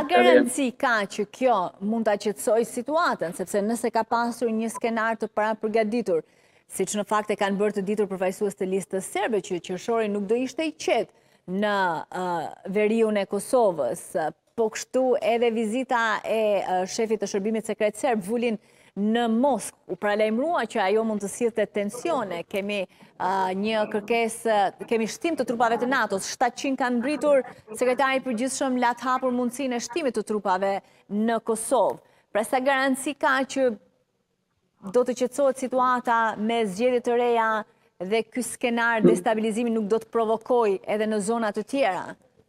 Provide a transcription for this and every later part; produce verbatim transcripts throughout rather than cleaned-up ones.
garanci ka që kjo mund ta qetësoj situatën, sepse nëse ka pasur një skenar të parapërgatitur, siç në fakt e kanë bërë të ditur përfaqësues të listës serbe që qershori nuk do ishte i qetë në uh, veriun e Kosovës, po kështu edhe vizita e uh, shefit të shërbimit sekret serb Vulin në Moskë, u paralajmërua që ajo mund të sillte tensione. Kemi uh, një kërkesë, kemi shtim të trupave të NATO-s, shtatëqind kanë mbritur, sekretari i përgjithshëm la të hapur mundësinë e shtimit të trupave në Kosovë. Pra sa garanci ka që do të qetësohet situata me zgjedhje të reja dhe ky skenar destabilizimi nuk do të provokojë edhe në zona të tjera?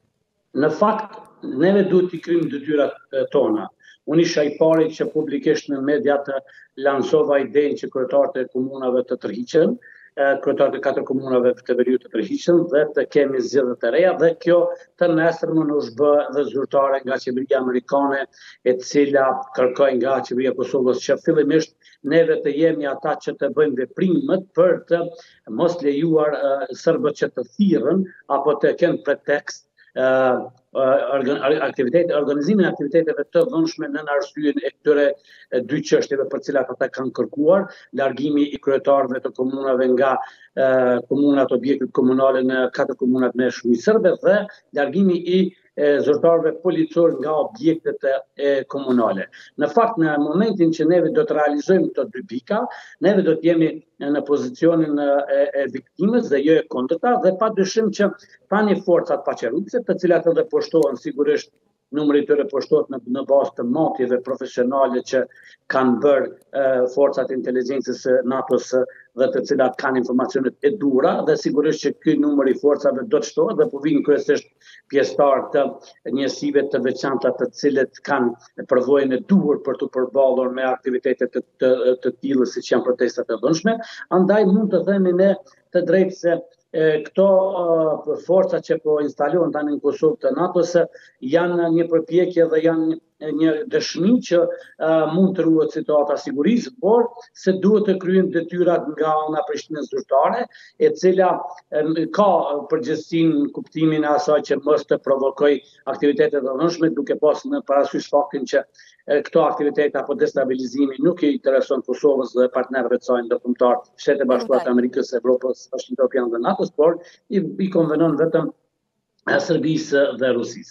Në fakt, neve duhet t'i kryejmë detyrat tona. Unë isha i pari që publikisht në media të lansova idenë që kryetarët e komunave të tërhiqen, kryetarët e katër komunave të veriut të tërhiqen dhe të kemi zgjedhje të reja dhe kjo të nesërmen është bë dhe zyrtare nga qeveria amerikane, e cila kërkoi nga qeveria e Kosovës që fillimisht neve të jemi ata që të bëjmë veprimet për të mos lejuar uh, serbët që të thirrën apo të kenë pretekst uh, aktivitet, organizimin e aktiviteteve të dhunshme në arsyën e këtyre dy çështjeve për cilat ata kanë kërkuar, largimi i kryetarëve të komunave nga uh, komunat objektet komunale në katër komunat me shërbim serbe dhe largimi i zyrtarëve policor nga objektet e komunale. Në fakt, në momentin që neve do të realizojmë këto dy pika, neve do të jemi në pozicionin e, e viktimës dhe jo e kundërta dhe padyshim që tani forcat paqartëse, të cilat edhe poshtohen sigurisht numri i tyre poshtohet në, në bazë të matjeve profesionale që kanë bërë e, forcat e inteligjencës së NATO-s dhe të cilat kanë informacionet e dura dhe sigurisht që ky numër i forcave do të shtohet dhe po vinë kryesisht pjesëtar të njësive të veçanta të cilët kanë përvojën e duhur për të përballur me aktivitete të, të, të tilla siç janë protestat e dhunshme. Andaj mund të themi ne të drejtë se e, këto uh, forca që po instalohen tani në Kosovë të NATO-s janë një përpjekje dhe janë një një dëshmi që uh, mund të ruhet situata sigurisë, por se duhet të kryen detyrat nga ana Prishtinës zyrtare, e cila um, ka përgjegjësinë kuptimin e asaj që mos të provokoj aktivitete të dhunshme, duke pasur në parasysh faktin që uh, këto aktivitete apo destabilizimi nuk i intereson Kosovës dhe partnerëve të saj ndërkombëtar, Shtetet e Bashkuara të Amerikës, Evropës, Bashkimit Evropian dhe NATO-s, por i, i konvenon vetëm Serbisë dhe Rusisë.